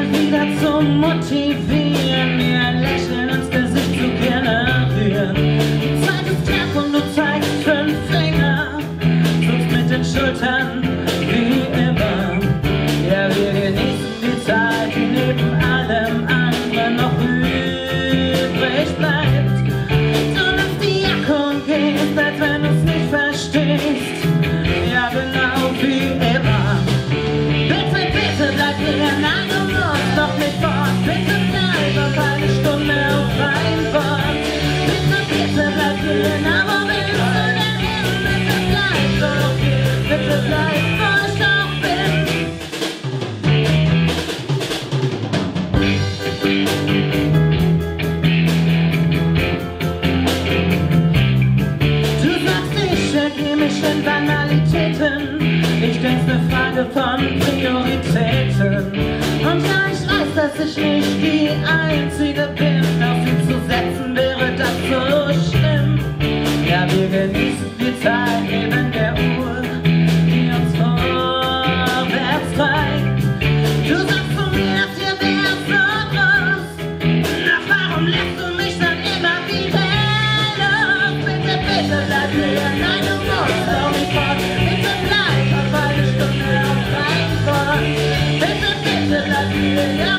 mal wieder zu motivieren, mir ein Lächeln ins Gesicht zu generieren. Die Zeit ist knapp und du zeigst 5 Finger, zuckst mit den Schultern wie immer. Ja, wir genießen die Zeit, die neben allem anderen noch übrig bleibt. Du nimmst die Jacke und gehst, als wenn du's nicht verstehst. Ja, genau wie immer. Bitte, bitte bleib hier, nein, du musst doch nicht fort. Bitte bleib auf eine Stunde auf ein Wort. Bitte, bitte bleib hier, na, wo willst du denn hin? Bitte bleib doch hier, bitte bleib, wo ich doch bin. Du sagst, ich ergeh mich in Banalitäten. Ich denk's ne Frage von Prioritäten. Und ja, ich weiß, dass ich nicht die Einzige bin. Auf sie zu setzen wäre das so schlimm. Ja, wir genießen die Zeit neben der Uhr, die uns vorwärts treibt. Du sagst zu mir, das hier wär so groß. Na, warum lässt du mich dann immer wieder los? Bitte, bitte bleib hier, nein, du musst doch nicht fort. Bitte bleib auf eine Stunde auf ein Wort. Bitte, bitte bleib hier, ja.